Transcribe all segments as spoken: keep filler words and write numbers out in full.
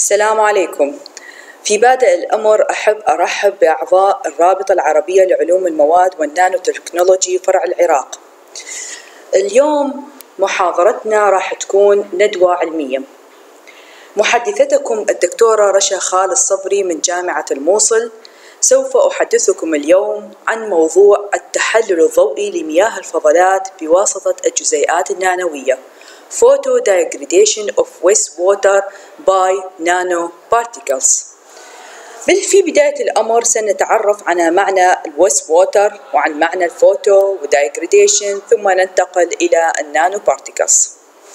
السلام عليكم. في بادئ الأمر أحب أرحب بأعضاء الرابطة العربية لعلوم المواد والنانو تكنولوجي فرع العراق. اليوم محاضرتنا راح تكون ندوة علمية. محدثتكم الدكتورة رشا خالد الصبري من جامعة الموصل. سوف أحدثكم اليوم عن موضوع التحلل الضوئي لمياه الفضلات بواسطة الجزيئات النانوية Photo degradation of wastewater by nanoparticles. في بداية الأمر سنتعرف على معنى الويست ووتر وعن معنى الفوتو ودايجريديشن، ثم ننتقل إلى النانو بارتيكلز.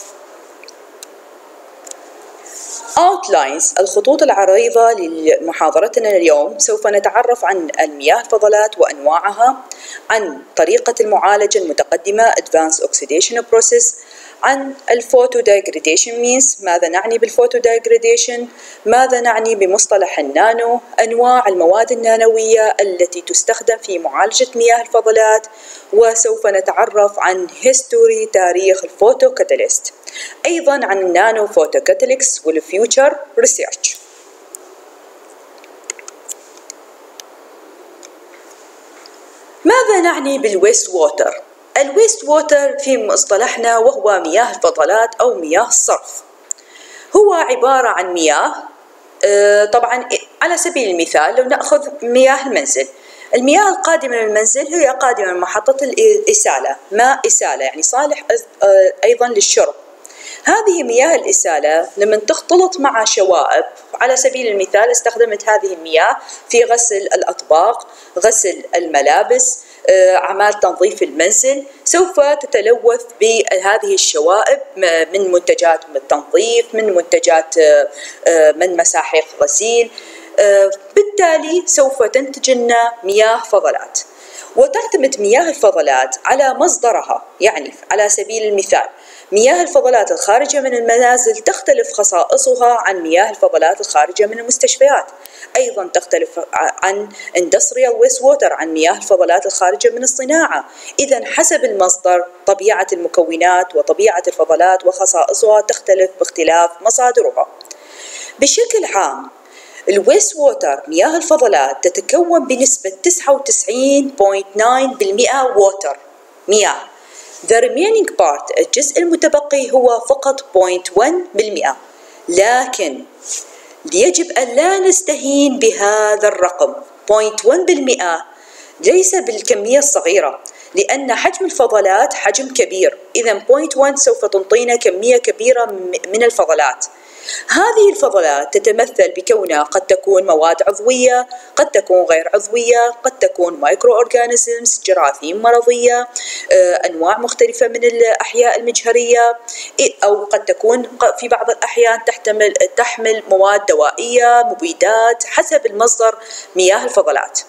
Outlines الخطوط العريضة لمحاضرتنا اليوم. سوف نتعرف عن المياه الفضلات وأنواعها، عن طريقة المعالجة المتقدمة Advanced Oxidation Process، عن الفوتو دايجريديشن مينز، ماذا نعني بالفوتو دايجريديشن، ماذا نعني بمصطلح النانو، أنواع المواد النانوية التي تستخدم في معالجة مياه الفضلات، وسوف نتعرف عن هيستوري تاريخ الفوتو كاتاليست، أيضا عن النانو فوتو كاتاليكس والفيوتشر ريسيرش. ماذا نعني بالويست ووتر؟ الويست ووتر في مصطلحنا وهو مياه الفضلات أو مياه الصرف. هو عبارة عن مياه، طبعا على سبيل المثال لو نأخذ مياه المنزل، المياه القادمة من المنزل هي قادمة من محطة الإسالة، ماء إسالة يعني صالح أيضا للشرب. هذه مياه الإسالة لما تختلط مع شوائب، على سبيل المثال استخدمت هذه المياه في غسل الأطباق، غسل الملابس، أعمال تنظيف المنزل، سوف تتلوث بهذه الشوائب من منتجات التنظيف، من منتجات من مساحيق غسيل، بالتالي سوف تنتج لنا مياه فضلات. وتعتمد مياه الفضلات على مصدرها، يعني على سبيل المثال مياه الفضلات الخارجة من المنازل تختلف خصائصها عن مياه الفضلات الخارجة من المستشفيات، أيضا تختلف عن industrial waste water، عن مياه الفضلات الخارجة من الصناعة. إذا حسب المصدر طبيعة المكونات وطبيعة الفضلات وخصائصها تختلف باختلاف مصادرها. بشكل عام الويست ووتر مياه الفضلات تتكون بنسبة تسعة وتسعين فاصلة تسعة بالمئة ووتر مياه. The remaining part الجزء المتبقي هو فقط صفر فاصلة واحد بالمئة. لكن يجب أن لا نستهين بهذا الرقم. صفر فاصلة واحد بالمئة ليس بالكمية الصغيرة، لأن حجم الفضلات حجم كبير، إذا صفر فاصلة واحد سوف تعطينا كمية كبيرة من الفضلات. هذه الفضلات تتمثل بكونها قد تكون مواد عضوية، قد تكون غير عضوية، قد تكون مايكرو أورجانيزمز، جراثيم مرضية، أنواع مختلفة من الأحياء المجهرية، أو قد تكون في بعض الأحيان تحتمل تحمل مواد دوائية، مبيدات، حسب المصدر مياه الفضلات.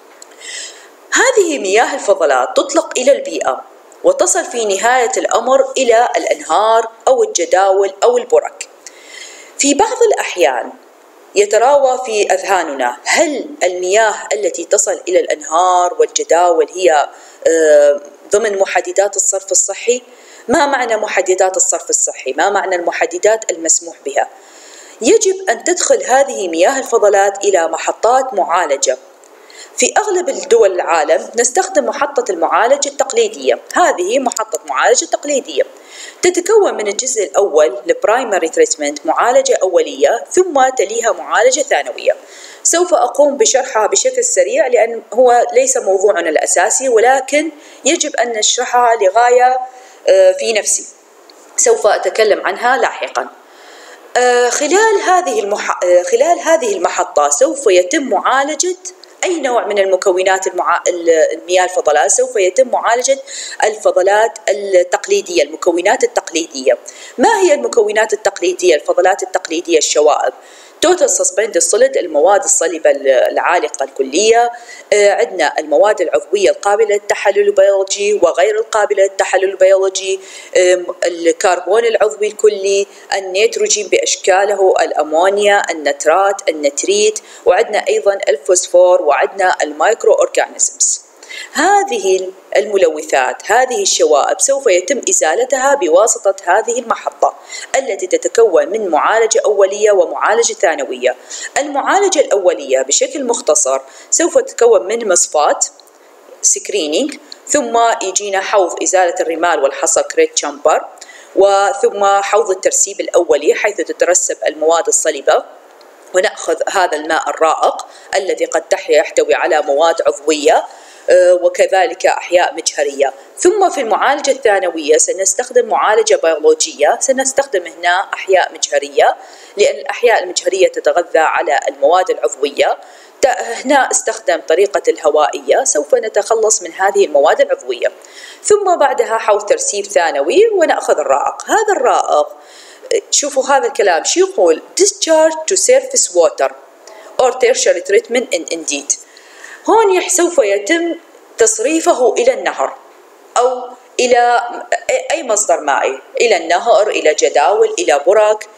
هذه مياه الفضلات تطلق إلى البيئة وتصل في نهاية الأمر إلى الأنهار أو الجداول أو البرك. في بعض الأحيان يتراوى في أذهاننا، هل المياه التي تصل إلى الأنهار والجداول هي ضمن محددات الصرف الصحي؟ ما معنى محددات الصرف الصحي؟ ما معنى المحددات المسموح بها؟ يجب أن تدخل هذه مياه الفضلات إلى محطات معالجة. في أغلب الدول العالم نستخدم محطة المعالجة التقليدية. هذه محطة معالجة تقليدية تتكون من الجزء الأول البرايمري تريتمنت، معالجة أولية، ثم تليها معالجة ثانوية. سوف أقوم بشرحها بشكل سريع لأن هو ليس موضوعنا الأساسي، ولكن يجب أن نشرحها لغاية في نفسي، سوف أتكلم عنها لاحقا. خلال هذه المح... خلال هذه المحطة سوف يتم معالجة أي نوع من المكونات المع... المياه الفضلات. سوف يتم معالجة الفضلات التقليدية، المكونات التقليدية. ما هي المكونات التقليدية؟ الفضلات التقليدية الشوائب، توتال سسبندد سوليد، المواد الصلبة العالقة الكلية، عندنا المواد العضوية القابلة للتحلل البيولوجي وغير القابلة للتحلل البيولوجي، الكربون العضوي الكلي، النيتروجين بأشكاله، الأمونيا، النترات، النتريت، وعندنا أيضا الفوسفور، وعندنا المايكرو أورجانيزمز. هذه الملوثات، هذه الشوائب سوف يتم إزالتها بواسطة هذه المحطة التي تتكون من معالجة أولية ومعالجة ثانوية. المعالجة الأولية بشكل مختصر سوف تتكون من مصفاة سكرينينج، ثم يجينا حوض إزالة الرمال والحصى كريت تشامبر، وثم حوض الترسيب الأولي حيث تترسب المواد الصلبة، ونأخذ هذا الماء الرائق الذي قد يحتوي على مواد عضوية وكذلك أحياء مجهرية. ثم في المعالجة الثانوية سنستخدم معالجة بيولوجية، سنستخدم هنا أحياء مجهرية لأن الأحياء المجهرية تتغذى على المواد العضوية. هنا استخدم طريقة الهوائية، سوف نتخلص من هذه المواد العضوية. ثم بعدها حوض ترسيب ثانوي ونأخذ الرائق. هذا الرائق شوفوا هذا الكلام شو يقول: discharge to surface water or tertiary treatment in indeed. هون سوف يتم تصريفه إلى النهر أو إلى أي مصدر مائي، إلى النهر، إلى جداول، إلى برك.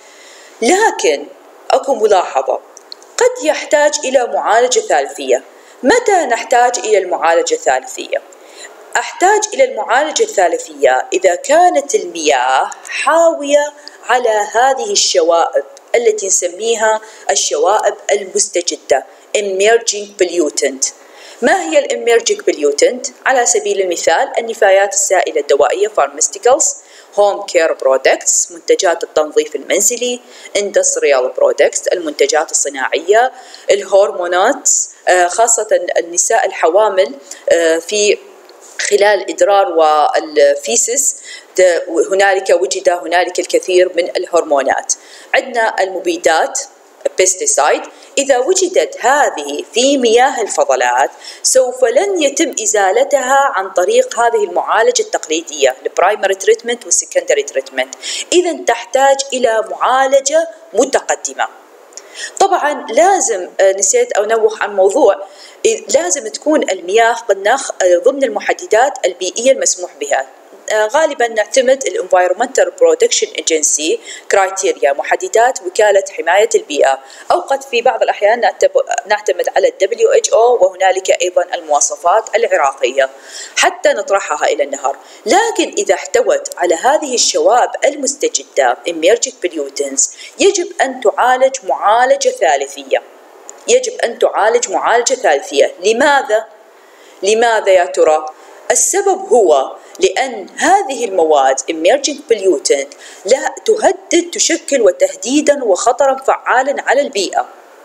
لكن أكو ملاحظة، قد يحتاج إلى معالجة ثالثية. متى نحتاج إلى المعالجة الثالثية؟ أحتاج إلى المعالجة الثالثية إذا كانت المياه حاوية على هذه الشوائب التي نسميها الشوائب المستجدة emerging pollutant. ما هي الemerging pollutant؟ على سبيل المثال النفايات السائلة الدوائية pharmaceuticals، home care products منتجات التنظيف المنزلي، industrial products المنتجات الصناعية، الهرمونات خاصة النساء الحوامل في خلال الإدرار والفيسس هنالك وجد هنالك الكثير من الهرمونات. عندنا المبيدات pesticide، إذا وجدت هذه في مياه الفضلات سوف لن يتم إزالتها عن طريق هذه المعالجة التقليدية البرايمري تريتمنت والسكندري تريتمنت، إذا تحتاج إلى معالجة متقدمة. طبعا لازم نسيت أو نوه عن موضوع، لازم تكون المياه ضمن المحددات البيئية المسموح بها. غالبا نعتمد ال Environmental Protection Agency Criteria، محددات وكالة حماية البيئة، أو قد في بعض الأحيان نعتمد على ال دبليو إتش أو، وهنالك أيضا المواصفات العراقية حتى نطرحها إلى النهر. لكن إذا احتوت على هذه الشوائب المستجدة emerging pollutants يجب أن تعالج معالجة ثالثية، يجب أن تعالج معالجة ثالثية. لماذا؟ لماذا يا ترى؟ السبب هو لأن هذه المواد emerging pollutant لا تهدد تشكل وتهديدا وخطرا فعالا على البيئة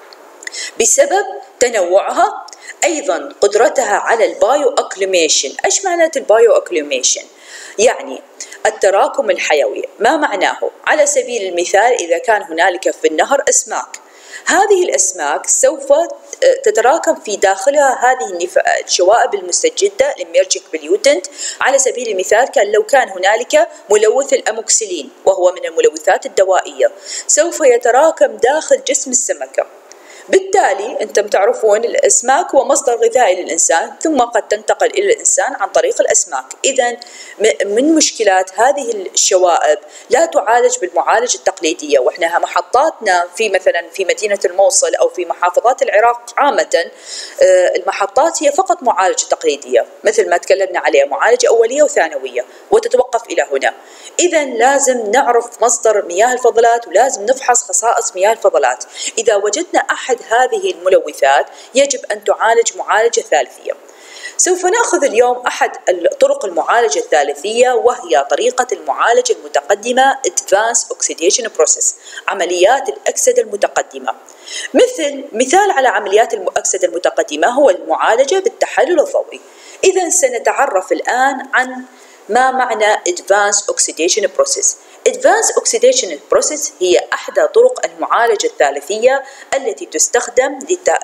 بسبب تنوعها، أيضا قدرتها على البايو أكليميشن. إيش معنات البايو أكليميشن؟ يعني التراكم الحيوي. ما معناه؟ على سبيل المثال إذا كان هنالك في النهر أسماك، هذه الأسماك سوف تتراكم في داخلها هذه الشوائب المستجدة emerging pollutant. على سبيل المثال كان لو كان هنالك ملوث الأموكسيلين وهو من الملوثات الدوائية سوف يتراكم داخل جسم السمكة، بالتالي أنتم تعرفون الأسماك هو مصدر غذائي للإنسان ثم قد تنتقل إلى الإنسان عن طريق الأسماك. إذن من مشكلات هذه الشوائب لا تعالج بالمعالجة التقليدية، وإحنا محطاتنا في مثلا في مدينة الموصل أو في محافظات العراق عامة المحطات هي فقط معالجة تقليدية مثل ما تكلمنا عليها، معالجة أولية وثانوية وتتوقف إلى هنا. إذن لازم نعرف مصدر مياه الفضلات ولازم نفحص خصائص مياه الفضلات. إذا وجدنا أحد هذه الملوثات يجب أن تعالج معالجة ثالثية. سوف نأخذ اليوم أحد طرق المعالجة الثالثية وهي طريقة المعالجة المتقدمة Advanced Oxidation Process، عمليات الأكسدة المتقدمة. مثل مثال على عمليات الأكسدة المتقدمة هو المعالجة بالتحلل الضوئي. إذا سنتعرف الآن عن ما معنى Advanced Oxidation Process. Advanced Oxidation Process هي أحدى طرق المعالجة الثالثية التي تستخدم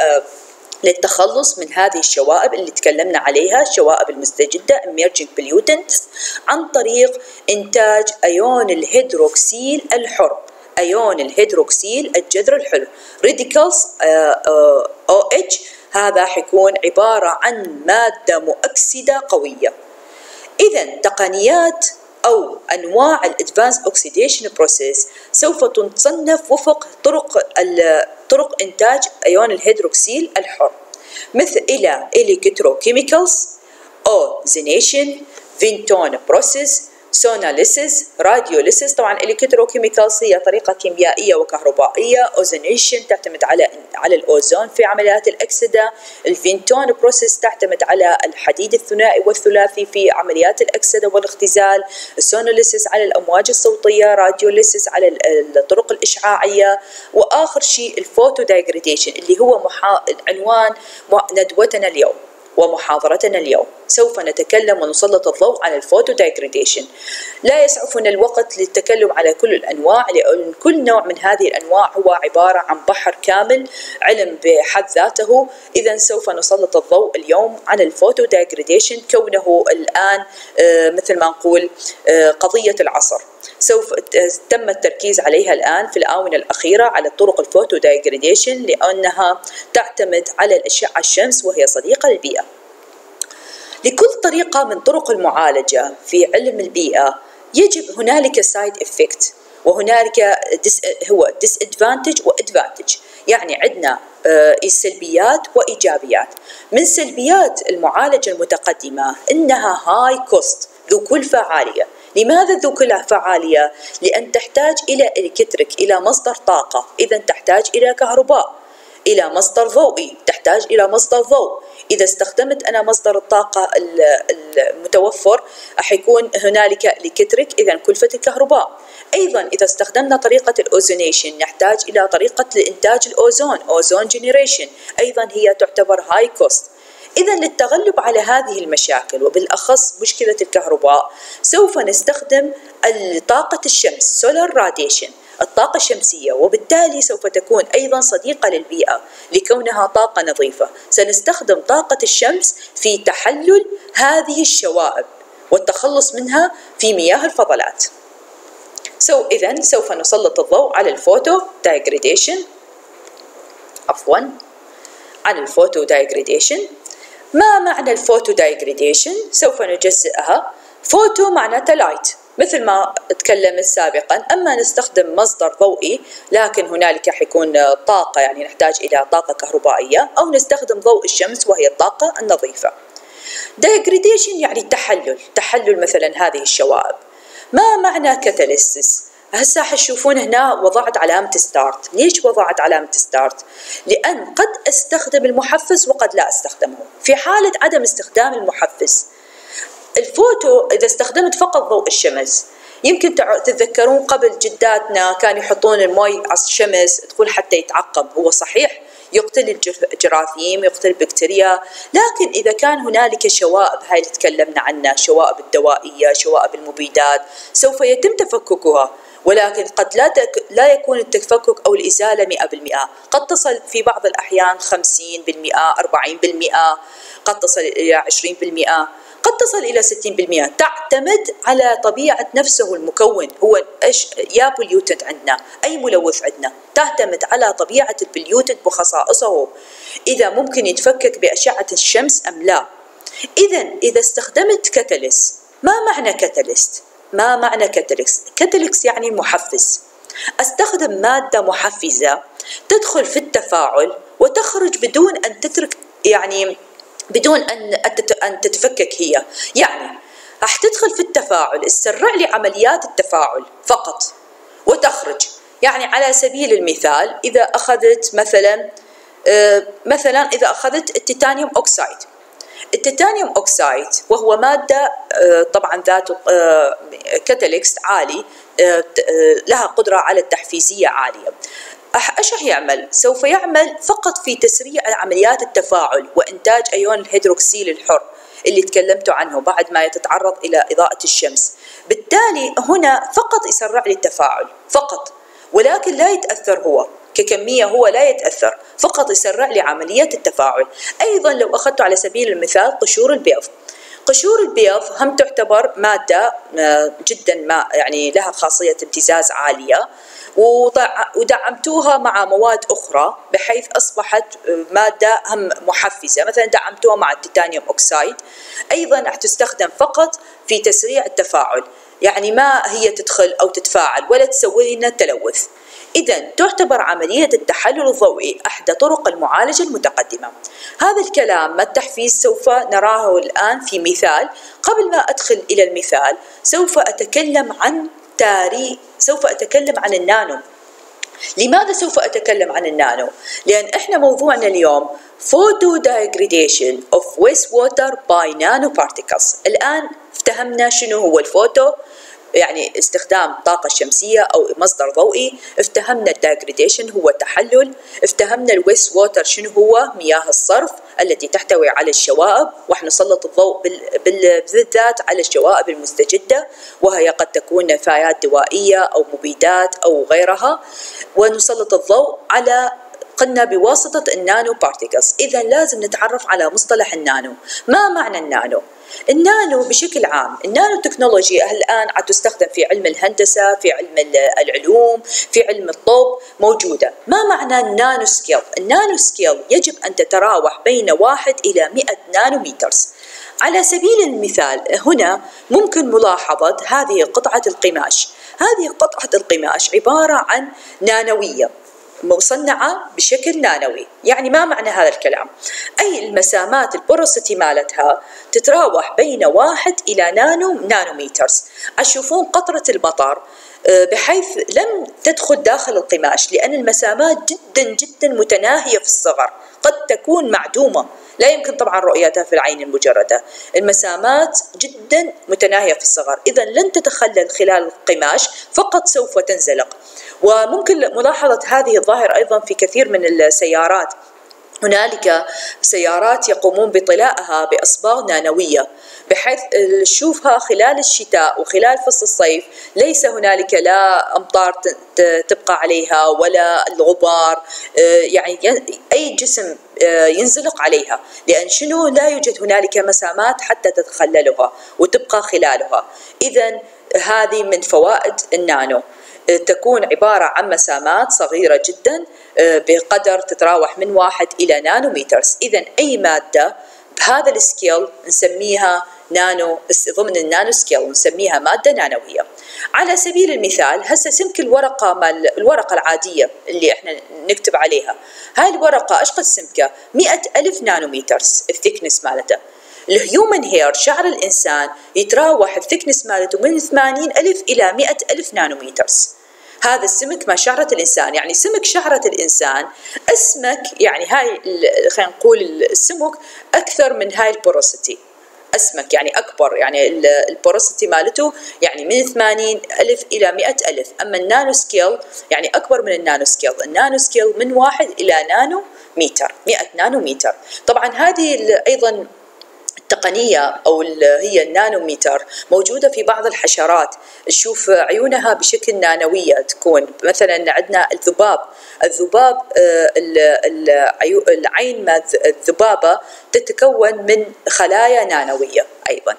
للتخلص من هذه الشوائب اللي تكلمنا عليها، الشوائب المستجدة emerging pollutants، عن طريق إنتاج أيون الهيدروكسيل الحر، أيون الهيدروكسيل الجذر الحر radicals أو إتش. هذا حيكون عبارة عن مادة مؤكسدة قوية. إذن تقنيات أو أنواع الأدفانس أوكسيديشن بروسيس سوف تصنف وفق طرق طرق إنتاج أيون الهيدروكسيل الحر، مثل إلى إلكتروكيميكالز اوزونيشن، فينتون بروسيس، سوناليسيس، راديوليسيس. طبعا الكتروكيميكالز هي طريقه كيميائيه وكهربائيه. اوزونيشن تعتمد على على الاوزون في عمليات الاكسده. الفينتون بروسيس تعتمد على الحديد الثنائي والثلاثي في عمليات الاكسده والاختزال. السوناليسيس على الامواج الصوتيه. راديوليسيس على الطرق الاشعاعيه. واخر شيء الفوتو دايجريديشن اللي هو محا... عنوان ندوتنا اليوم ومحاضرتنا اليوم. سوف نتكلم ونسلط الضوء على الفوتو دايجريديشن. لا يسعفنا الوقت للتكلم على كل الأنواع، لأن كل نوع من هذه الأنواع هو عبارة عن بحر كامل، علم بحد ذاته. إذا سوف نسلط الضوء اليوم على الفوتو دايجريديشن، كونه الآن مثل ما نقول قضية العصر. سوف تم التركيز عليها الآن في الآونة الأخيرة على طرق الفوتو دايجريديشن، لأنها تعتمد على الأشعة الشمس وهي صديقة للبيئة. لكل طريقة من طرق المعالجة في علم البيئة يجب هنالك سايد افكت، وهنالك ديس هو disadvantage و advantage. يعني عندنا سلبيات وإيجابيات. من سلبيات المعالجة المتقدمة إنها هاي كوست، ذو كلفة عالية. لماذا ذو كلفة عالية؟ لأن تحتاج إلى إلكتريك، إلى مصدر طاقة، إذا تحتاج إلى كهرباء، إلى مصدر ضوئي، تحتاج إلى مصدر ضوء. إذا استخدمت أنا مصدر الطاقة المتوفر حيكون هنالك إلكتريك، إذا كلفة الكهرباء. أيضا إذا استخدمنا طريقة الأوزونيشن نحتاج إلى طريقة لإنتاج الأوزون، أوزون جينيريشن، أيضا هي تعتبر هاي كوست. إذا للتغلب على هذه المشاكل وبالأخص مشكلة الكهرباء سوف نستخدم طاقة الشمس، سولار راديشن، الطاقة الشمسية، وبالتالي سوف تكون أيضا صديقة للبيئة لكونها طاقة نظيفة. سنستخدم طاقة الشمس في تحلل هذه الشوائب والتخلص منها في مياه الفضلات. سو إذن سوف نسلط الضوء على الفوتو دايجريديشن، عفوا عن الفوتو دايجريديشن. ما معنى الفوتو دايجريديشن؟ سوف نجزئها. فوتو معناته لايت مثل ما تكلمت سابقا، أما نستخدم مصدر ضوئي لكن هنالك حيكون طاقة، يعني نحتاج إلى طاقة كهربائية، أو نستخدم ضوء الشمس وهي الطاقة النظيفة. دايجريديشن يعني تحلل، تحلل مثلا هذه الشوائب. ما معنى كاتاليسيس؟ هسه حتشوفون هنا وضعت علامة ستارت. ليش وضعت علامة ستارت؟ لأن قد أستخدم المحفز وقد لا أستخدمه. في حالة عدم استخدام المحفز الفوتو، إذا استخدمت فقط ضوء الشمس، يمكن تتذكرون قبل جداتنا كانوا يحطون المي على الشمس تقول حتى يتعقم. هو صحيح يقتل الجراثيم، يقتل البكتيريا، لكن إذا كان هنالك شوائب، هاي اللي تكلمنا عنها، شوائب الدوائية، شوائب المبيدات، سوف يتم تفككها، ولكن قد لا تك... لا يكون التفكك أو الإزالة مئة بالمئة، قد تصل في بعض الأحيان خمسين بالمئة، أربعين بالمئة، قد تصل إلى عشرين بالمئة، قد تصل إلى ستين بالمئة. تعتمد على طبيعة نفسه المكون. هو إيش يا بوليوتنت عندنا، أي ملوث عندنا، تعتمد على طبيعة البوليوتنت وخصائصه، إذا ممكن يتفكك بأشعة الشمس أم لا. إذا إذا استخدمت كاتاليست، ما معنى كاتاليست؟ ما معنى كاتاليست؟ كاتاليست يعني محفز. أستخدم مادة محفزة تدخل في التفاعل وتخرج بدون أن تترك، يعني بدون أن أن تتفكك هي، يعني راح تدخل في التفاعل تسرع لي عمليات التفاعل فقط وتخرج. يعني على سبيل المثال إذا أخذت مثلا آه مثلا إذا أخذت التيتانيوم أوكسايد، التيتانيوم أوكسايد وهو مادة آه طبعا ذات آه كاتاليست عالي، آه لها قدرة على التحفيزية عالية. ايش راح يعمل؟ سوف يعمل فقط في تسريع عمليات التفاعل وإنتاج أيون الهيدروكسيل الحر اللي تكلمت عنه بعد ما يتعرض إلى إضاءة الشمس. بالتالي هنا فقط يسرع لي التفاعل فقط، ولكن لا يتأثر هو ككمية، هو لا يتأثر، فقط يسرع لي عملية التفاعل. أيضا لو أخذت على سبيل المثال قشور البيض، قشور البيض هم تعتبر مادة جدا ما يعني لها خاصية امتزاز عالية، ودعمتوها مع مواد أخرى بحيث أصبحت مادة هم محفزة. مثلا دعمتوها مع التيتانيوم أوكسايد، أيضا راح تستخدم فقط في تسريع التفاعل، يعني ما هي تدخل أو تتفاعل ولا تسوي لنا تلوث. إذا تعتبر عملية التحلل الضوئي أحدى طرق المعالجة المتقدمة. هذا الكلام ما التحفيز سوف نراه الآن في مثال. قبل ما أدخل إلى المثال سوف أتكلم عن تاريخ سوف أتكلم عن النانو. لماذا سوف أتكلم عن النانو؟ لأن إحنا موضوعنا اليوم photo degradation of wastewater by nanoparticles. الآن افتهمنا شنو هو الفوتو، يعني استخدام طاقة شمسية أو مصدر ضوئي. افتهمنا الدايجريديشن هو تحلل. افتهمنا الويست ووتر شنو هو، مياه الصرف التي تحتوي على الشوائب، ونسلط الضوء بالذات على الشوائب المستجدة، وهي قد تكون نفايات دوائية أو مبيدات أو غيرها، ونسلط الضوء على قلنا بواسطة النانو بارتيكلز. إذا لازم نتعرف على مصطلح النانو. ما معنى النانو؟ النانو بشكل عام، النانو تكنولوجيا الآن عاد تستخدم في علم الهندسة، في علم العلوم، في علم الطب موجودة. ما معنى النانو سكيل؟ النانو سكيل يجب أن تتراوح بين واحد إلى مئة نانومترز. على سبيل المثال هنا ممكن ملاحظة هذه قطعة القماش. هذه قطعة القماش عبارة عن نانوية مصنعة بشكل نانوي. يعني ما معنى هذا الكلام؟ أي المسامات البوروسيتي مالتها تتراوح بين واحد إلى نانو نانومترز. أشوفون قطرة المطر بحيث لم تدخل داخل القماش، لأن المسامات جدا جدا متناهية في الصغر، قد تكون معدومة، لا يمكن طبعا رؤيتها في العين المجردة. المسامات جدا متناهية في الصغر، إذا لن تتخلل خلال القماش، فقط سوف تنزلق. وممكن ملاحظة هذه الظاهرة أيضا في كثير من السيارات. هنالك سيارات يقومون بطلائها بأصباغ نانوية، بحيث نشوفها خلال الشتاء وخلال فصل الصيف ليس هنالك لا أمطار تبقى عليها ولا الغبار، يعني أي جسم ينزلق عليها، لأن شنو لا يوجد هنالك مسامات حتى تتخللها وتبقى خلالها. إذن هذه من فوائد النانو، تكون عبارة عن مسامات صغيرة جدا بقدر تتراوح من واحد إلى نانومترز. إذن أي مادة بهذا السكيل نسميها نانو، ضمن النانو سكيل نسميها مادة نانوية. على سبيل المثال هسه سمك الورقة مال الورقة العادية اللي احنا نكتب عليها، هاي الورقة ايش قد سمكة؟ مئة ألف نانومترز الثيكنس مالته. الهيومن هير شعر الإنسان يتراوح الثيكنس مالته من ثمانين ألف إلى مئة ألف نانومترز. هذا السمك ما شعرة الإنسان، يعني سمك شعرة الإنسان أسمك، يعني هاي خلينا نقول السمك أكثر من هاي البوروسيتي، أسمك يعني أكبر، يعني البوروسيتي مالته يعني من ثمانين ألف إلى مئة ألف. أما النانو سكيل يعني أكبر من النانو سكيل. النانو سكيل من واحد إلى نانو متر، مئة نانو متر. طبعا هذه أيضا التقنية أو هي النانومتر موجودة في بعض الحشرات، نشوف عيونها بشكل نانوية تكون. مثلا عندنا الذباب، الذباب العين مال الذبابة تتكون من خلايا نانوية أيضا.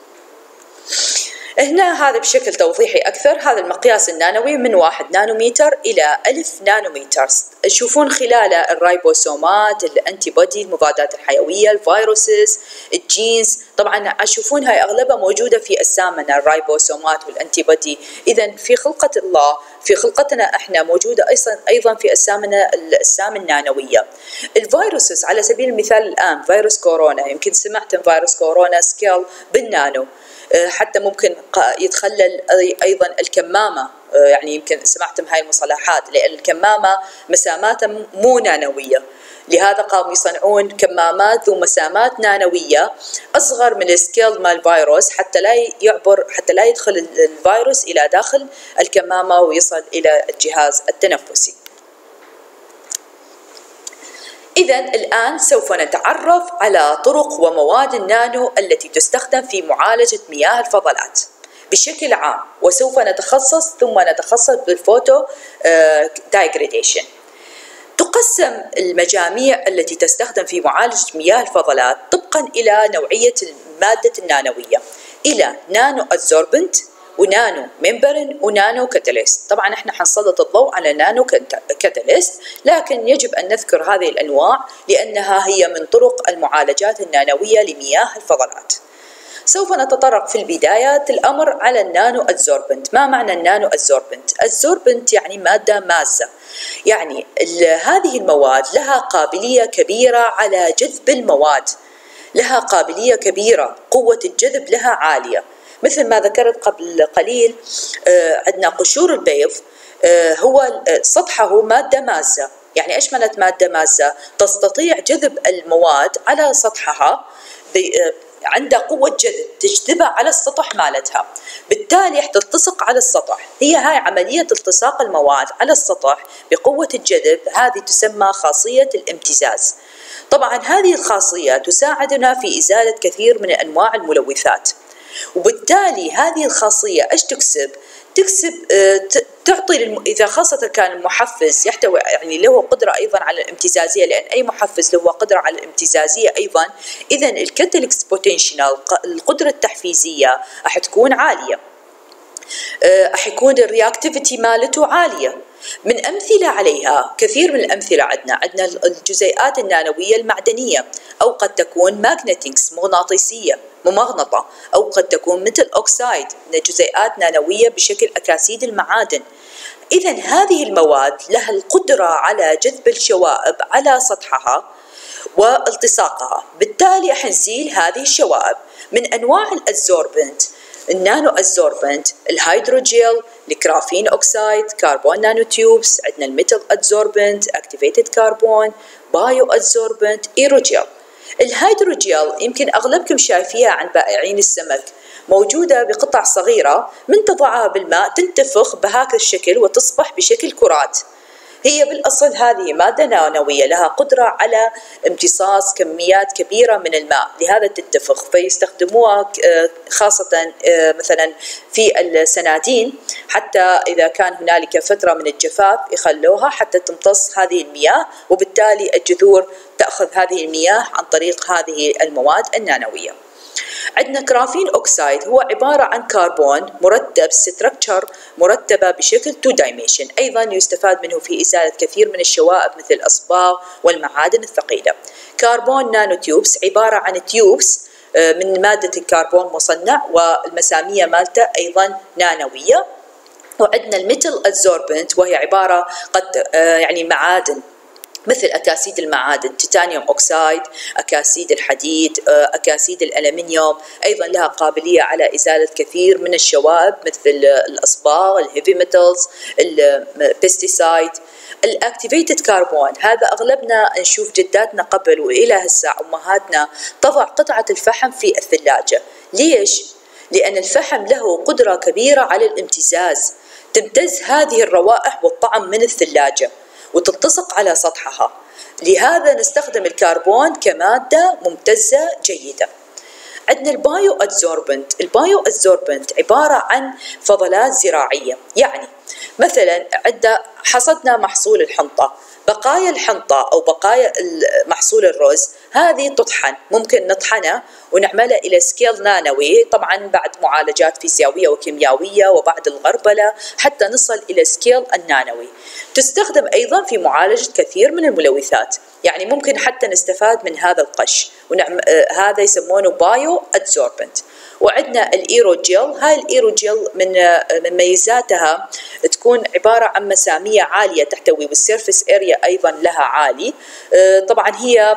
هنا هذا بشكل توضيحي أكثر، هذا المقياس النانوي من واحد نانومتر إلى ألف نانومتر. تشوفون خلاله الرايبوسومات، الأنتي بودي، المضادات الحيوية، الفيروسز، الجينز. طبعا تشوفون هاي أغلبها موجودة في أجسامنا، الرايبوسومات والأنتي بودي. إذا في خلقة الله، في خلقتنا إحنا موجودة أيضا أيضا في أجسامنا الأجسام النانوية. الفيروسز على سبيل المثال الآن فيروس كورونا، يمكن سمعتم فيروس كورونا سكيل بالنانو. حتى ممكن يتخلل أيضا الكمامة، يعني يمكن سمعتم هاي المصطلحات، لأن الكمامة مساماتها مو نانوية، لهذا قاموا يصنعون كمامات ذو مسامات نانوية أصغر من السكيل مال الفيروس، حتى لا يعبر، حتى لا يدخل الفيروس إلى داخل الكمامة ويصل إلى الجهاز التنفسي. إذا الآن سوف نتعرف على طرق ومواد النانو التي تستخدم في معالجة مياه الفضلات بشكل عام، وسوف نتخصص ثم نتخصص بالفوتو دايجريديشن. تقسم المجاميع التي تستخدم في معالجة مياه الفضلات طبقا إلى نوعية المادة النانوية إلى نانو أدزوربنت ونانو ممبرين ونانو كاتاليست. طبعا احنا حنسلط الضوء على نانو كاتاليست، لكن يجب أن نذكر هذه الأنواع لأنها هي من طرق المعالجات النانوية لمياه الفضلات. سوف نتطرق في البداية الأمر على النانو أدزوربنت. ما معنى النانو أدزوربنت؟ أدزوربنت يعني مادة ماسة، يعني هذه المواد لها قابلية كبيرة على جذب المواد، لها قابلية كبيرة، قوة الجذب لها عالية. مثل ما ذكرت قبل قليل عندنا قشور البيض هو سطحه مادة ماسة. يعني إيش معنى مادة ماسة؟ تستطيع جذب المواد على سطحها، عندها قوة جذب تجذبها على السطح مالتها، بالتالي تلتصق على السطح. هي هاي عملية التصاق المواد على السطح بقوة الجذب، هذه تسمى خاصية الامتزاز. طبعا هذه الخاصية تساعدنا في إزالة كثير من أنواع الملوثات، وبالتالي هذه الخاصية إيش تكسب؟ تكسب تعطي الم... إذا خاصة كان المحفز يحتوي يعني له قدرة أيضا على الامتزازية، لأن أي محفز له قدرة على الامتزازية أيضا، إذا الكاتاليست بوتنشال القدرة التحفيزية راح تكون عالية، راح يكون الرياكتيفيتي مالته عالية. من أمثلة عليها كثير من الأمثلة عندنا عندنا الجزيئات النانوية المعدنية، أو قد تكون ماغنتيكس مغناطيسية ممغنطة، أو قد تكون مثل أوكسايد جزيئات نانوية بشكل أكاسيد المعادن. إذا هذه المواد لها القدرة على جذب الشوائب على سطحها والتصاقها، بالتالي حنزيل هذه الشوائب. من أنواع الأدزوربنت النانو أدزوربنت الهيدروجيل، الجرافين أوكسايد، كربون نانو تيوبس، عندنا الميتال أدزوربنت، أكتيفيتد كربون، بايو أدزوربنت، إيروجيل. الهيدروجيل يمكن أغلبكم شايفيها عند بائعين السمك، موجودة بقطع صغيرة من تضعها بالماء تنتفخ بهذا الشكل وتصبح بشكل كرات. هي بالأصل هذه مادة نانوية لها قدرة على امتصاص كميات كبيرة من الماء، لهذا تنتفخ، فيستخدموها خاصة مثلا في السنادين، حتى إذا كان هنالك فترة من الجفاف يخلوها حتى تمتص هذه المياه، وبالتالي الجذور تأخذ هذه المياه عن طريق هذه المواد النانوية. عندنا جرافين أوكسايد هو عبارة عن كربون مرتب ستركتشر مرتبة بشكل تو دايمنشن، أيضا يستفاد منه في إزالة كثير من الشوائب مثل الأصباغ والمعادن الثقيلة. كربون نانو تيوبس عبارة عن تيوبس من مادة الكربون مصنع، والمسامية مالته أيضا نانوية. وعندنا الميتال أدزوربنت وهي عبارة قد يعني معادن مثل أكاسيد المعادن، تيتانيوم أوكسايد، أكاسيد الحديد، أكاسيد الألمنيوم، أيضا لها قابلية على إزالة كثير من الشوائب مثل الأصباغ، الهيفي ميتالز، البيستيسايد. الأكتيفيتد كربون هذا أغلبنا نشوف جداتنا قبل وإلى هسه أمهاتنا تضع قطعة الفحم في الثلاجة. ليش؟ لأن الفحم له قدرة كبيرة على الامتزاز، تمتز هذه الروائح والطعم من الثلاجة وتلتصق على سطحها، لهذا نستخدم الكربون كمادة ممتزة جيدة. عندنا البايو أدزوربنت. البايو أدزوربنت عبارة عن فضلات زراعية، يعني مثلا عندنا حصدنا محصول الحنطة، بقايا الحنطة أو بقايا محصول الرز هذه تطحن، ممكن نطحنها ونعملها إلى سكيل نانوي، طبعا بعد معالجات فيزيائية وكيميائية وبعد الغربلة حتى نصل إلى سكيل النانوي. تستخدم أيضا في معالجة كثير من الملوثات، يعني ممكن حتى نستفاد من هذا القش ونعم... آه هذا يسمونه بايو أدزوربنت. وعندنا الإيروجيل. هاي الإيروجيل من من ميزاتها تكون عبارة عن مسامية عالية تحتوي والسيرفيس اريا أيضا لها عالي. طبعا هي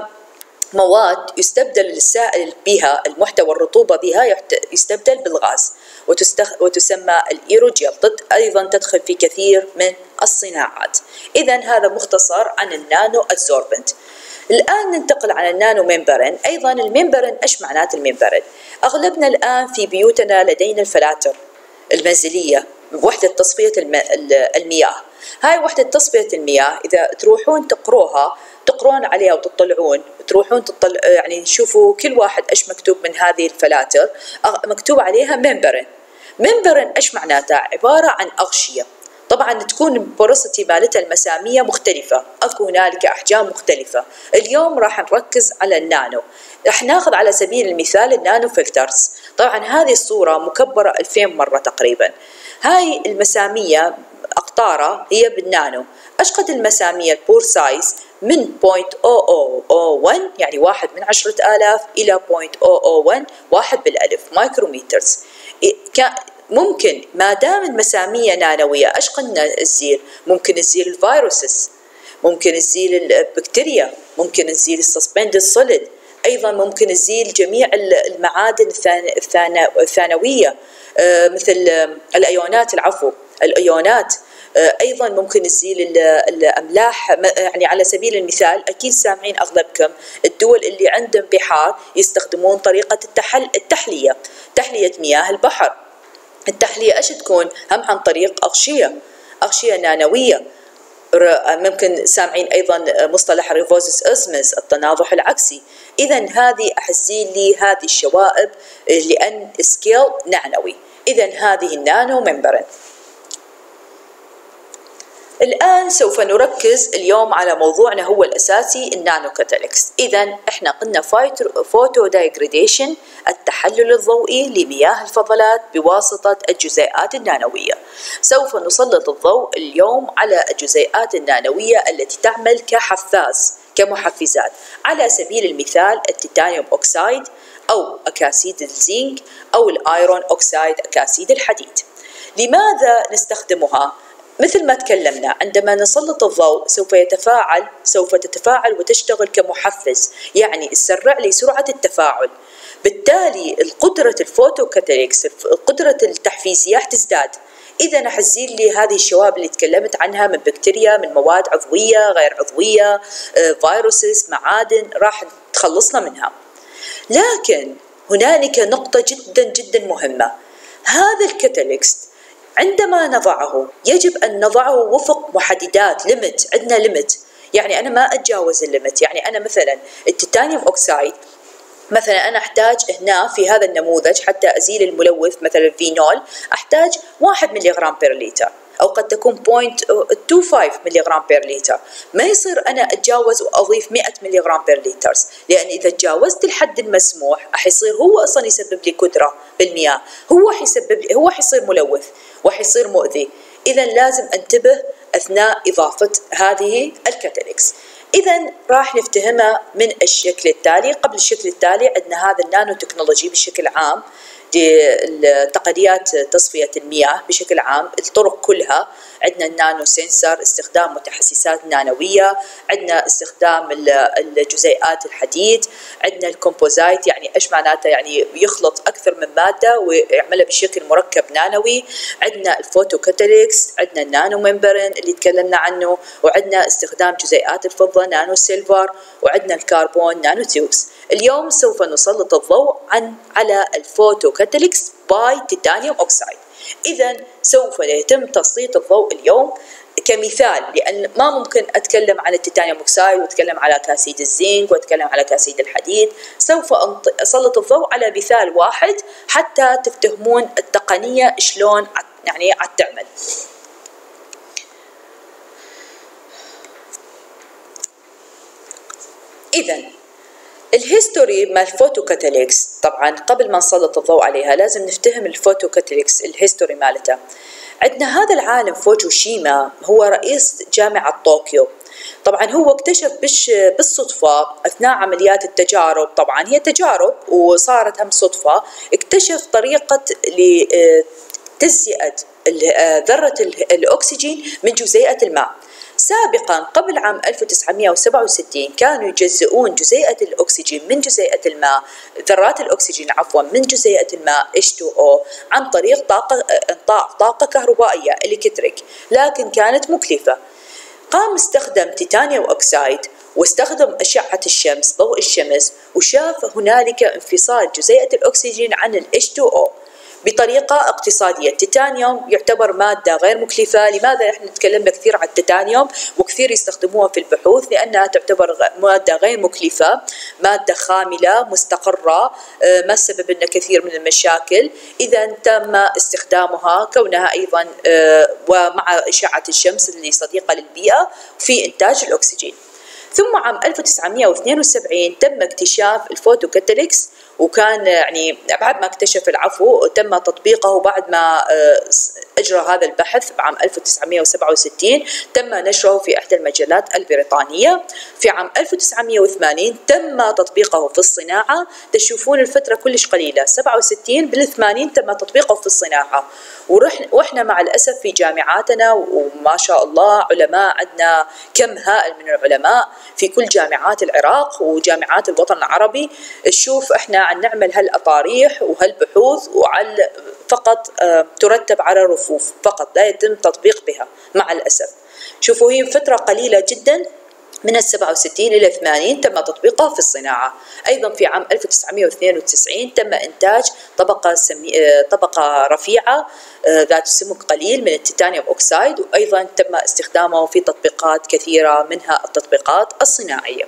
مواد يستبدل السائل بها، المحتوى الرطوبة بها يستبدل بالغاز، وتستخ... وتسمى الإيروجيل. أيضا تدخل في كثير من الصناعات. إذا هذا مختصر عن النانو أدزوربنت. الآن ننتقل على النانو ممبرين. أيضا الممبرين إيش معنات الممبرين؟ أغلبنا الآن في بيوتنا لدينا الفلاتر المنزلية، وحدة تصفية الم... المياه. هاي وحدة تصفية المياه إذا تروحون تقروها تقرون عليها وتطلعون، تروحون تطلع يعني تشوفوا كل واحد إيش مكتوب من هذه الفلاتر، مكتوب عليها ممبرين. ممبرين إيش معناتها؟ عبارة عن أغشية، طبعا تكون البورosity مالتها المسامية مختلفة، أكو هنالك أحجام مختلفة. اليوم راح نركز على النانو، راح ناخذ على سبيل المثال النانو فلترز. طبعا هذه الصورة مكبرة ألفين مرة تقريبا. هاي المسامية المختارة هي بالنانو. ايش قد المسامير البور سايز؟ من صفر فاصلة صفر صفر صفر واحد يعني واحد من عشرة آلاف إلى صفر فاصلة صفر صفر واحد واحد بالألف مايكروميترز. ممكن ما دام المسامية نانوية ايش قلنا تزيل؟ ممكن تزيل الفيروسز، ممكن تزيل البكتيريا، ممكن تزيل السسبندد سوليد، أيضا ممكن تزيل جميع المعادن الثانوية مثل الأيونات العفو الأيونات، أيضا ممكن تزيل الأملاح. يعني على سبيل المثال أكيد سامعين أغلبكم الدول اللي عندهم بحار يستخدمون طريقة التحل التحلية تحلية مياه البحر. التحلية إيش تكون؟ هم عن طريق أغشية أغشية نانوية. ممكن سامعين أيضا مصطلح ريفوزس أزمز التناضح العكسي. إذا هذه أحزين لي هذه الشوائب لأن سكيل نانوي. إذا هذه النانو ممبرين. الآن سوف نركز اليوم على موضوعنا هو الأساسي النانو كاتاليكس. إذا إحنا قلنا فوتو دايجريديشن التحلل الضوئي لمياه الفضلات بواسطة الجزيئات النانوية. سوف نسلط الضوء اليوم على الجزيئات النانوية التي تعمل كحفاز كمحفزات. على سبيل المثال التيتانيوم أوكسايد أو أكاسيد الزنك أو الآيرون أوكسايد أكاسيد الحديد. لماذا نستخدمها؟ مثل ما تكلمنا عندما نسلط الضوء سوف يتفاعل سوف تتفاعل وتشتغل كمحفز، يعني تسرع لي سرعة التفاعل. بالتالي القدرة الفوتوكاتاليكس قدرة التحفيزية تزداد. إذا أحزين لي هذه الشوائب اللي تكلمت عنها من بكتيريا، من مواد عضوية غير عضوية، فيروسز، معادن، راح تخلصنا منها. لكن هنالك نقطة جدا جدا مهمة. هذا الكاتاليكس عندما نضعه يجب أن نضعه وفق محددات ليميت. عندنا ليميت، يعني أنا ما أتجاوز الليميت. يعني أنا مثلا التيتانيوم أوكسايد مثلا أنا أحتاج هنا في هذا النموذج حتى أزيل الملوث مثلا فينول أحتاج واحد مليغرام بير لتر أو قد تكون صفر فاصلة اثنين وعشرين مليغرام بير لتر. ما يصير أنا أتجاوز وأضيف مئة مليغرام بير لتر، لأن إذا تجاوزت الحد المسموح حيصير هو أصلا يسبب لي كدرة بالمياه، هو حيسبب لي هو حيصير ملوث وحيصير مؤذي. إذا لازم أنتبه أثناء إضافة هذه الكاتاليكس. إذا راح نفتهمها من الشكل التالي. قبل الشكل التالي عندنا هذا النانو تكنولوجي بشكل عام، تقنيات تصفية المياه بشكل عام، الطرق كلها. عندنا النانو سنسر، استخدام متحسسات نانوية، عندنا استخدام الجزيئات الحديد، عندنا الكومبوزايت يعني إيش معناته؟ يعني يخلط أكثر من مادة ويعملها بشكل مركب نانوي. عندنا الفوتوكاتاليكس، عندنا النانو ممبرين اللي تكلمنا عنه، وعندنا استخدام جزيئات الفضة نانو سيلفر، وعندنا الكربون نانو تيوبس. اليوم سوف نسلط الضوء عن على الفوتوكاتاليكس باي تيتانيوم أوكسايد. إذا سوف يتم تسليط الضوء اليوم كمثال، لأن ما ممكن أتكلم عن التيتانيوم أوكسايد وأتكلم على كاسيد الزنك وأتكلم على كاسيد الحديد. سوف أسلط الضوء على مثال واحد حتى تفتهمون التقنية شلون يعني عتعمل. إذا الهيستوري مال الفوتوكاتاليكس، طبعا قبل ما نسلط الضوء عليها لازم نفتهم الفوتوكاتاليكس الهيستوري مالته. عندنا هذا العالم فوجوشيما هو رئيس جامعة طوكيو. طبعا هو اكتشف بش بالصدفة أثناء عمليات التجارب، طبعا هي تجارب وصارت هم صدفة، اكتشف طريقة لتجزئة ذرة الأكسجين من جزيئة الماء. سابقا قبل عام ألف وتسعمئة وسبعة وستين كانوا يجزئون جزيئة الأكسجين من جزيئة الماء، ذرات الأكسجين عفوا من جزيئة الماء إتش تو أو عن طريق طاقة إنطاء طاقة كهربائية إلكتريك، لكن كانت مكلفة. قام استخدم تيتانيوم أوكسايد واستخدم أشعة الشمس ضوء الشمس، وشاف هنالك انفصال جزيئة الأكسجين عن ال إتش تو أو بطريقة اقتصادية. التيتانيوم يعتبر مادة غير مكلفة. لماذا احنا تكلمنا كثير عن التيتانيوم وكثير يستخدموها في البحوث؟ لأنها تعتبر مادة غير مكلفة، مادة خاملة مستقرة، ما سبب لنا كثير من المشاكل. إذا تم استخدامها كونها أيضا ومع إشعة الشمس اللي صديقة للبيئة في إنتاج الأكسجين. ثم عام ألف وتسعمئة واثنين وسبعين تم اكتشاف الفوتوكاتاليكس، وكان يعني بعد ما اكتشف العفو تم تطبيقه بعد ما أجرى هذا البحث بعام ألف وتسعمئة وسبعة وستين، تم نشره في إحدى المجلات البريطانية. في عام ألف وتسعمئة وثمانين تم تطبيقه في الصناعة. تشوفون الفترة كلش قليلة، سبعة وستين بالثمانين تم تطبيقه في الصناعة. وإحنا مع الأسف في جامعاتنا وما شاء الله علماء، عندنا كم هائل من العلماء في كل جامعات العراق وجامعات الوطن العربي. نشوف إحنا عن نعمل هالأطاريح وهالبحوث وعلى فقط ترتب على رفوف فقط، لا يتم تطبيق بها مع الأسف. شوفوا هي فترة قليلة جدا من السبعة وستين إلى ثمانين تم تطبيقها في الصناعة. أيضا في عام ألف وتسعمئة واثنين وتسعين تم إنتاج طبقة سمي... طبقة رفيعة ذات سمك قليل من التيتانيوم أوكسايد، وأيضا تم استخدامه في تطبيقات كثيرة منها التطبيقات الصناعية.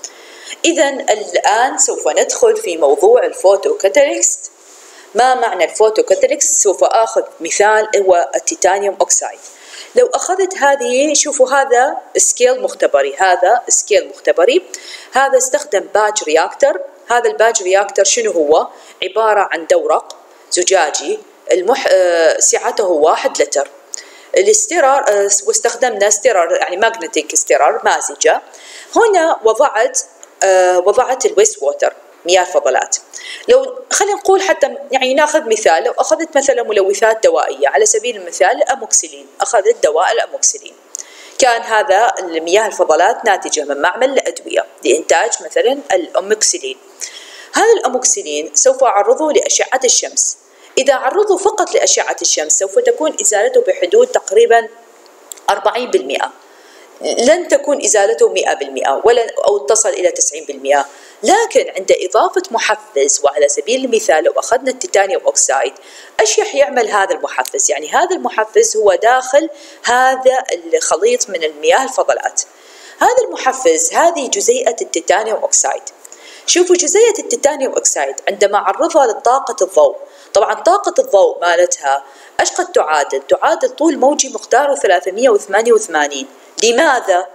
إذا الآن سوف ندخل في موضوع الفوتو كاتاليست. ما معنى الفوتو كاتاليست؟ سوف آخذ مثال هو التيتانيوم أوكسايد. لو أخذت هذه، شوفوا هذا سكيل مختبري، هذا سكيل مختبري، هذا استخدم باج رياكتر. هذا الباج رياكتر شنو هو؟ عبارة عن دورق زجاجي المح... سعته واحد لتر. الاستيرار واستخدمنا استيرار يعني ماغنتيك استيرار مازجة. هنا وضعت وضعت الويست ووتر، مياه الفضلات. لو خلينا نقول حتى يعني ناخذ مثال، لو أخذت مثلا ملوثات دوائية على سبيل المثال الأموكسيلين، أخذت دواء الأموكسيلين، كان هذا المياه الفضلات ناتجة من معمل لأدوية لإنتاج مثلا الأموكسيلين. هذا الأموكسيلين سوف أعرضه لأشعة الشمس. إذا عرضه فقط لأشعة الشمس سوف تكون إزالته بحدود تقريبا أربعين بالمئة، لن تكون إزالته مئة بالمئة ولا أو تصل إلى تسعين بالمئة. لكن عند إضافة محفز، وعلى سبيل المثال لو أخذنا التيتانيوم أوكسايد، إيش راح يعمل هذا المحفز؟ يعني هذا المحفز هو داخل هذا الخليط من المياه الفضلات. هذا المحفز هذه جزيئة التيتانيوم أوكسايد. شوفوا جزيئة التيتانيوم أوكسايد عندما عرضها لطاقة الضوء، طبعا طاقة الضوء مالتها إيش قد تعادل؟ تعادل طول موجي مقداره ثلاثمئة وثمانية وثمانين. لماذا؟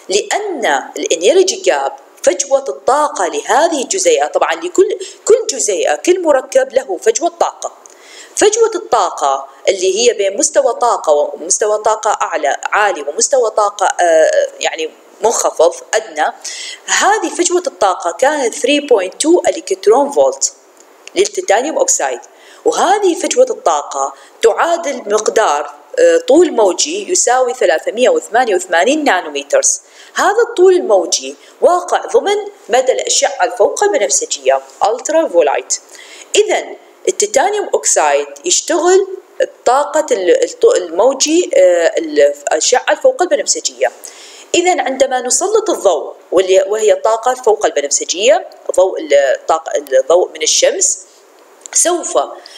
لأن الانرجي جاب، فجوة الطاقة لهذه الجزيئة، طبعا لكل كل جزيئة كل مركب له فجوة طاقة. فجوة الطاقة اللي هي بين مستوى طاقة ومستوى طاقة أعلى عالي ومستوى طاقة آه يعني منخفض أدنى، هذه فجوة الطاقة كانت ثلاثة فاصلة اثنين إلكترون فولت للتيتانيوم أوكسايد. وهذه فجوة الطاقة تعادل مقدار طول موجي يساوي ثلاثمئة وثمانية وثمانين نانومترز. هذا الطول الموجي واقع ضمن مدى الأشعة الفوق بنفسجية ألترا فولايت. إذا التيتانيوم أوكسايد يشتغل بطاقة الموجي الأشعة الفوق البنفسجية. إذا عندما نسلط الضوء وهي طاقة فوق البنفسجية، ضوء الطاقة الضوء من الشمس، سوف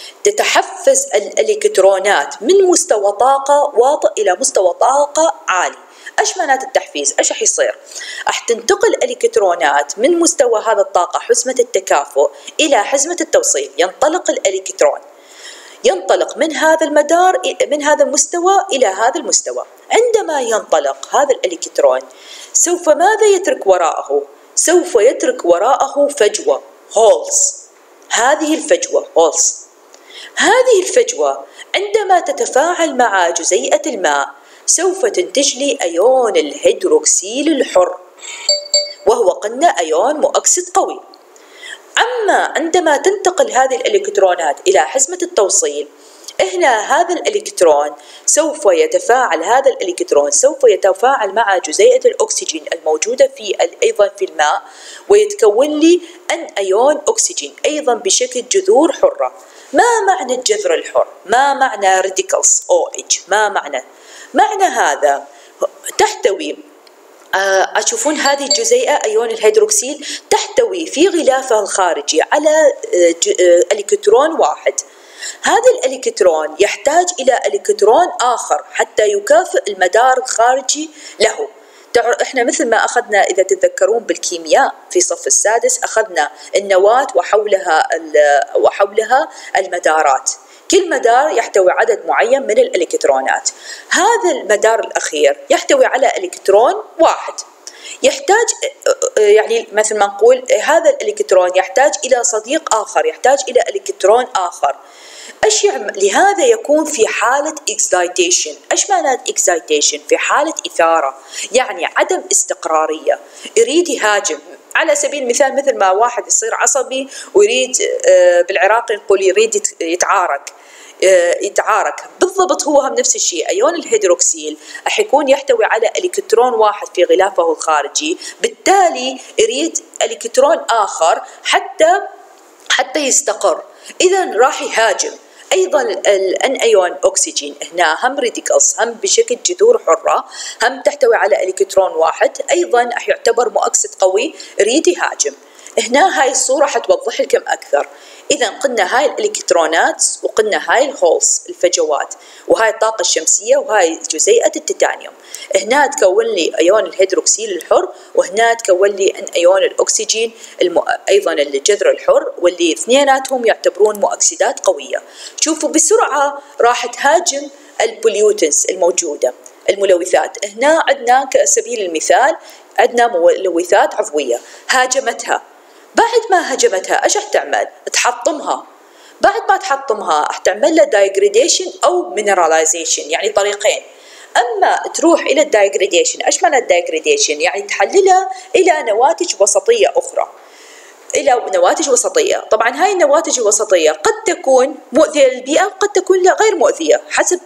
تتحفز الإلكترونات من مستوى طاقة واطئ إلى مستوى طاقة عالي. إيش معنات التحفيز؟ إيش راح يصير؟ راح تنتقل الإلكترونات من مستوى هذا الطاقة حزمة التكافؤ إلى حزمة التوصيل. ينطلق الإلكترون، ينطلق من هذا المدار من هذا المستوى إلى هذا المستوى. عندما ينطلق هذا الإلكترون سوف ماذا يترك وراءه؟ سوف يترك وراءه فجوة هولز. هذه الفجوة هولز هذه الفجوة عندما تتفاعل مع جزيئة الماء سوف تنتج لي أيون الهيدروكسيل الحر، وهو قلنا أيون مؤكسد قوي. أما عندما تنتقل هذه الإلكترونات إلى حزمة التوصيل، هنا هذا الإلكترون سوف يتفاعل هذا الإلكترون سوف يتفاعل مع جزيئة الأكسجين الموجودة في أيضا في الماء، ويتكون لي أن أيون أكسجين أيضا بشكل جذور حرة. ما معنى الجذر الحر؟ ما معنى راديكالز أو إتش؟ ما معنى؟ معنى هذا تحتوي أشوفون هذه الجزيئة أيون الهيدروكسيل تحتوي في غلافها الخارجي على إلكترون واحد. هذا الإلكترون يحتاج إلى إلكترون آخر حتى يكافئ المدار الخارجي له. إحنا مثل ما أخذنا إذا تتذكرون بالكيمياء في صف السادس، أخذنا النواة وحولها وحولها المدارات. كل مدار يحتوي عدد معين من الإلكترونات. هذا المدار الأخير يحتوي على إلكترون واحد. يحتاج يعني مثل ما نقول هذا الإلكترون يحتاج إلى صديق آخر، يحتاج إلى إلكترون آخر. ايش يعمل؟ لهذا يكون في حالة excitation. ايش معنات excitation؟ في حالة إثارة، يعني عدم استقرارية، يريد يهاجم. على سبيل المثال مثل ما واحد يصير عصبي ويريد بالعراقي نقول يريد يتعارك يتعارك بالضبط، هو هم نفس الشيء. أيون الهيدروكسيل راح يكون يحتوي على إلكترون واحد في غلافه الخارجي، بالتالي يريد إلكترون آخر حتى حتى يستقر، إذا راح يهاجم. أيضا الأنايون أكسجين هنا هم راديكالز، هم بشكل جذور حرة، هم تحتوي على إلكترون واحد، أيضا راح يعتبر مؤكسد قوي يريد يهاجم. هنا هاي الصورة حتوضح لكم أكثر. إذا قلنا هاي الإلكترونات وقلنا هاي الهولز الفجوات، وهاي الطاقة الشمسية، وهاي جزيئة التيتانيوم. هنا تكون لي أيون الهيدروكسيل الحر، وهنا تكون لي أن أيون الأكسجين الم... أيضا الجذر الحر، واللي اثنيناتهم يعتبرون مؤكسدات قوية. شوفوا بسرعة راح تهاجم البوليوتنس الموجودة، الملوثات. هنا عندنا كسبيل المثال عندنا ملوثات عضوية، هاجمتها. بعد ما هجمتها ايش راح تعمل؟ تحطمها. بعد ما تحطمها راح تعمل لها دايجريديشن او مينراليزيشن، يعني طريقين. اما تروح الى الدايجريديشن، ايش معنى الدايجريديشن؟ يعني تحللها الى نواتج وسطيه اخرى، الى نواتج وسطيه. طبعا هاي النواتج الوسطيه قد تكون مؤذيه للبيئه، قد تكون غير مؤذيه حسب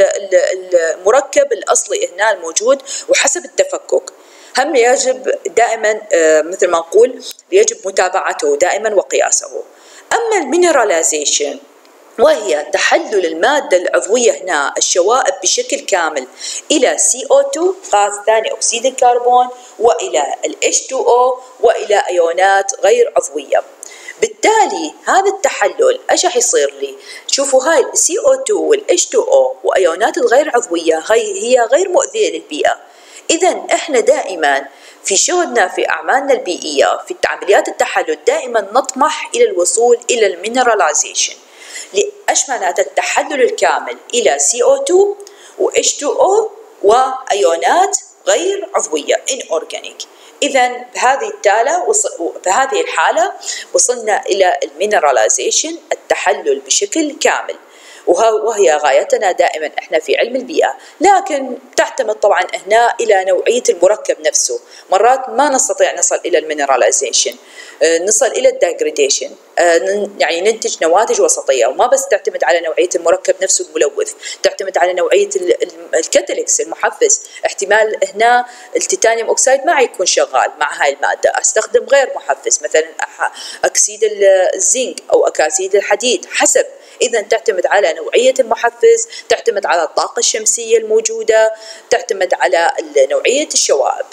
المركب الاصلي هنا الموجود وحسب التفكك. هم يجب دائما مثل ما نقول يجب متابعته دائما وقياسه. أما المينراليزيشن وهي تحلل المادة العضوية هنا الشوائب بشكل كامل إلى سي أو اثنين غاز ثاني أكسيد الكربون، وإلى ال إتش تو أو، وإلى أيونات غير عضوية. بالتالي هذا التحلل ايش راح يصير لي؟ شوفوا هاي ال سي أو اثنين وال إتش تو أو وأيونات الغير عضوية هي غير مؤذية للبيئة. إذا إحنا دائما في شغلنا في أعمالنا البيئية في عمليات التحلل دائما نطمح إلى الوصول إلى المينراليزيشن. إيش معناته التحلل الكامل إلى سي أو اثنين و إتش تو أو وأيونات غير عضوية inorganic. إذا بهذه التالة بهذه الحالة وصلنا إلى المينراليزيشن، التحلل بشكل كامل، وهي غايتنا دائما احنا في علم البيئة. لكن تعتمد طبعا هنا الى نوعية المركب نفسه. مرات ما نستطيع نصل الى المينراليزيشن، نصل الى الدايجريديشن، يعني ننتج نواتج وسطية. وما بس تعتمد على نوعية المركب نفسه الملوث، تعتمد على نوعية الكاتاليكس المحفز. احتمال هنا التيتانيوم أكسيد ما يكون شغال مع هاي المادة، استخدم غير محفز مثلا أكسيد الزنك أو أكاسيد الحديد حسب. إذا تعتمد على نوعية المحفز، تعتمد على الطاقة الشمسية الموجودة، تعتمد على نوعية الشوائب.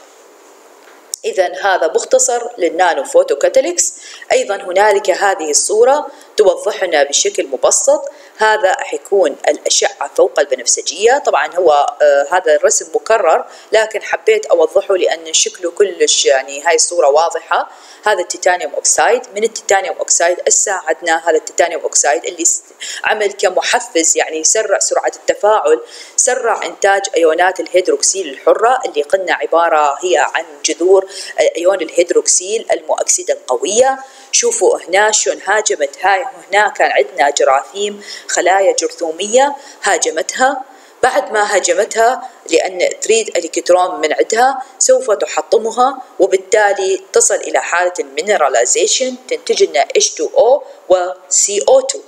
إذا هذا مختصر للنانو فوتو كاتاليكس. أيضا هنالك هذه الصورة توضح لنا بشكل مبسط. هذا راح يكون الأشعة فوق البنفسجية. طبعا هو آه هذا الرسم مكرر، لكن حبيت أوضحه لأن شكله كلش يعني هاي الصورة واضحة. هذا التيتانيوم أكسيد، من التيتانيوم أكسيد ساعدنا هذا التيتانيوم أكسيد اللي عمل كمحفز، يعني يسرع سرعة التفاعل، سرع إنتاج أيونات الهيدروكسيل الحرة اللي قلنا عبارة هي عن جذور أيون الهيدروكسيل المؤكسدة القوية. شوفوا هنا شلون هاجمت هاي. هنا كان عندنا جراثيم خلايا جرثومية هاجمتها. بعد ما هاجمتها لأن تريد إلكترون من عندها سوف تحطمها، وبالتالي تصل إلى حالة المينراليزيشن، تنتج لنا إتش تو أو و سي أو اثنين.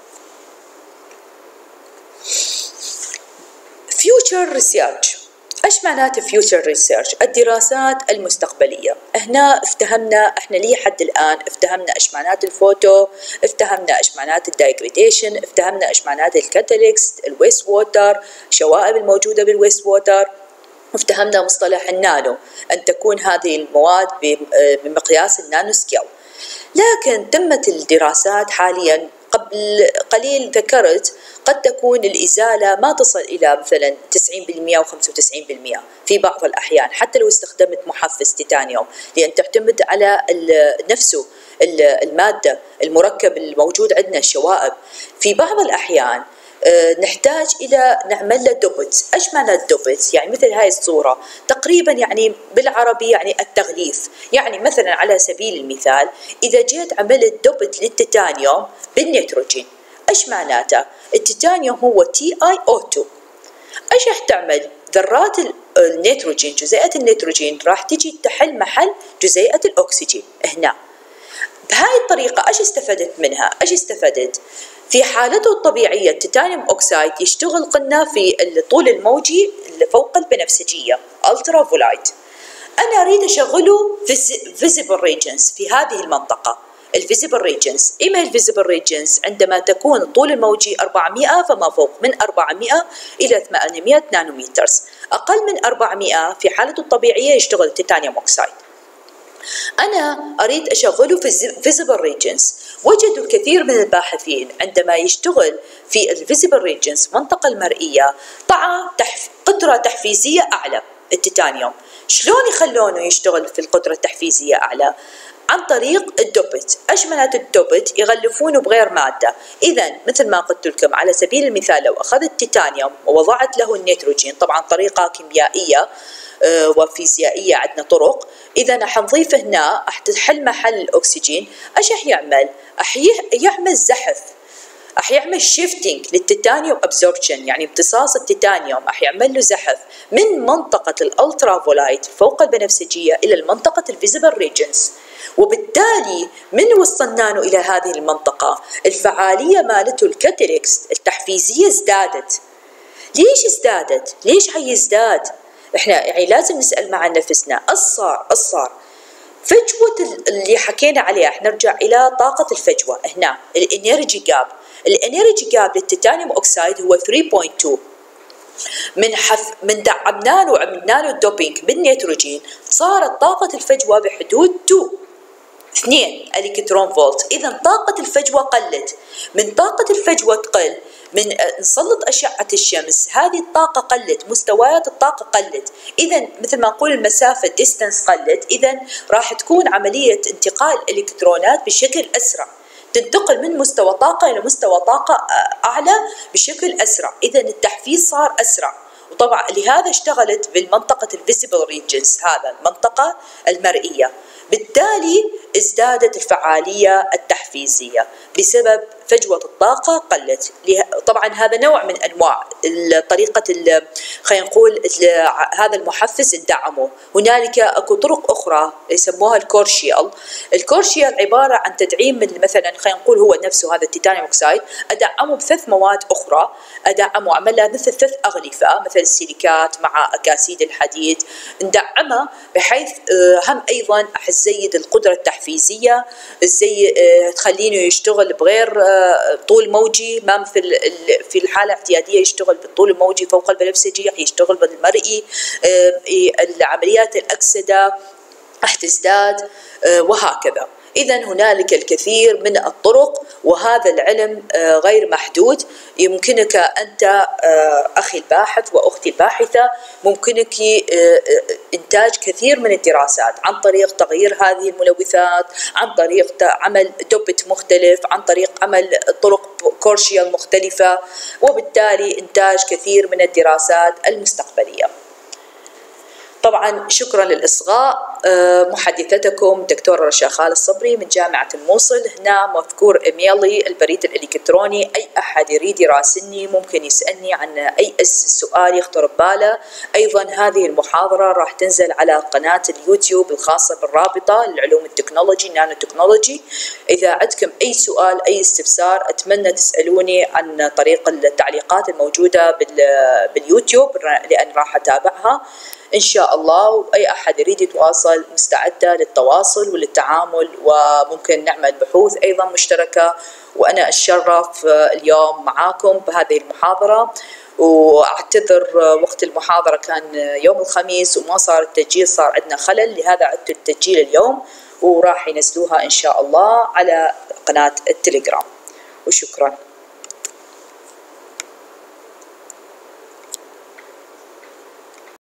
Future Research. ايش معناته future research؟ الدراسات المستقبلية. هنا افتهمنا احنا ليه حد الان افتهمنا ايش معنات الفوتو، افتهمنا ايش معنات الدايجريديشن، افتهمنا ايش معنات الكاتاليكس، الويست ووتر، الشوائب الموجودة بالويست ووتر، افتهمنا مصطلح النانو، ان تكون هذه المواد بمقياس النانو سكيل. لكن تمت الدراسات حاليا. قبل قليل ذكرت قد تكون الإزالة ما تصل إلى مثلا تسعين بالمئة أو خمسة وتسعين بالمئة في بعض الأحيان، حتى لو استخدمت محفز تيتانيوم، لأن تعتمد على نفسه المادة المركب الموجود عندنا الشوائب. في بعض الأحيان أه نحتاج إلى نعمل له دوبت. إيش معنى الدوبت؟ يعني مثل هاي الصورة تقريبا، يعني بالعربي يعني التغليف. يعني مثلا على سبيل المثال إذا جيت عملت دوبت للتيتانيوم بالنيتروجين، إيش معناته؟ التيتانيوم هو تي آي أو تو. إيش راح تعمل؟ ذرات النيتروجين، جزيئة النيتروجين راح تجي تحل محل جزيئة الأكسجين هنا. بهاي الطريقة إيش استفدت منها؟ إيش استفدت؟ في حالته الطبيعية التيتانيوم أوكسايد يشتغل قلنا في الطول الموجي اللي فوق البنفسجية ألترا فولايت. أنا أريد أشغله في visible regions في هذه المنطقة. الفيزيبل ريجنز، إما الفيزيبل ريجنز عندما تكون الطول الموجي أربعمائة فما فوق، من أربعمائة إلى ثمانمائة نانومترز. أقل من أربعمائة في حالته الطبيعية يشتغل التيتانيوم أوكسايد. أنا أريد أشغله في الفيزيبل ريجنز. وجدوا الكثير من الباحثين عندما يشتغل في الفيزيبل ريجنز منطقة المرئية طعى تحف... قدرة تحفيزية أعلى التيتانيوم. شلون يخلونه يشتغل في القدرة التحفيزية أعلى؟ عن طريق الدوبت. ايش معناته الدوبت؟ يغلفونه بغير ماده. اذا مثل ما قلت لكم على سبيل المثال لو اخذت التيتانيوم ووضعت له النيتروجين، طبعا طريقه كيميائيه وفيزيائيه، عندنا طرق. اذا راح نضيف هنا راح تحل محل الاكسجين. ايش راح يعمل؟ راح يعمل زحف، راح يعمل شيفتنج للتيتانيوم ابزوربشن، يعني امتصاص التيتانيوم راح يعمل له زحف من منطقه الالترا فولايت فوق البنفسجيه الى المنطقه الفيزيبل ريجنز. وبالتالي من وصلنا إلى هذه المنطقة الفعالية مالته الكاتاليكس التحفيزية ازدادت. ليش ازدادت؟ ليش حيزداد؟ احنا يعني لازم نسأل مع نفسنا ايش صار؟ ايش صار؟ فجوة اللي حكينا عليها، نرجع إلى طاقة الفجوة هنا، الانرجي جاب. الانرجي جاب للتيتانيوم اوكسايد هو ثلاثة فاصلة اثنين. من حث من دعمنا له وعملنا له الدوبينج بالنيتروجين صارت طاقة الفجوة بحدود اثنين الكترون فولت. اذا طاقه الفجوه قلت. من طاقه الفجوه تقل، من نسلط اشعه الشمس هذه الطاقه قلت، مستويات الطاقه قلت. اذا مثل ما نقول المسافه ديستنس قلت. اذا راح تكون عمليه انتقال الالكترونات بشكل اسرع، تنتقل من مستوى طاقه الى مستوى طاقه اعلى بشكل اسرع. اذا التحفيز صار اسرع. وطبعا لهذا اشتغلت بالمنطقه الفيزيبل ريجنز، هذا المنطقه المرئيه. بالتالي ازدادت الفعالية التحفيزية بسبب فجوة الطاقة قلت. طبعا هذا نوع من أنواع طريقة خلينا نقول هذا المحفز ندعمه. هنالك أكو طرق أخرى يسموها الكورشيال. الكورشيال عبارة عن تدعيم من مثلا خلينا نقول هو نفسه هذا التيتانيوم أوكسايد، أدعمه بثلاث مواد أخرى، أدعمه أعملها مثل ثلاث أغلفة مثل السيليكات مع أكاسيد الحديد، ندعمها بحيث هم أيضا أزيد القدرة التحفيزية، زي تخلينه يشتغل بغير طول موجي، ما مثل في الحالة الاعتيادية يشتغل بالطول الموجي فوق البنفسجي، يشتغل بالمرئي. العمليات الأكسدة راح تزداد وهكذا. إذا هنالك الكثير من الطرق، وهذا العلم غير محدود. يمكنك أنت أخي الباحث وأختي الباحثة، ممكنك إنتاج كثير من الدراسات عن طريق تغيير هذه الملوثات، عن طريق عمل دوبت مختلف، عن طريق عمل طرق كورشيال مختلفة، وبالتالي إنتاج كثير من الدراسات المستقبلية. طبعا شكرا للإصغاء. محدثتكم دكتورة رشا خالد الصبري من جامعة الموصل. هنا مذكور إيميلي البريد الإلكتروني، أي أحد يريد يراسلني ممكن يسألني عن أي سؤال يخطر بباله. أيضا هذه المحاضرة راح تنزل على قناة اليوتيوب الخاصة بالرابطة للعلوم التكنولوجي نانو تكنولوجي. إذا عندكم أي سؤال أي استفسار أتمنى تسألوني عن طريق التعليقات الموجودة باليوتيوب، لأن راح أتابعها إن شاء الله. وأي أحد يريد يتواصل مستعدة للتواصل وللتعامل، وممكن نعمل بحوث أيضا مشتركة. وأنا أتشرف اليوم معاكم بهذه المحاضرة، وأعتذر وقت المحاضرة كان يوم الخميس وما صار التسجيل، صار عندنا خلل، لهذا عدت التسجيل اليوم، وراح ينزلوها إن شاء الله على قناة التليجرام. وشكرا.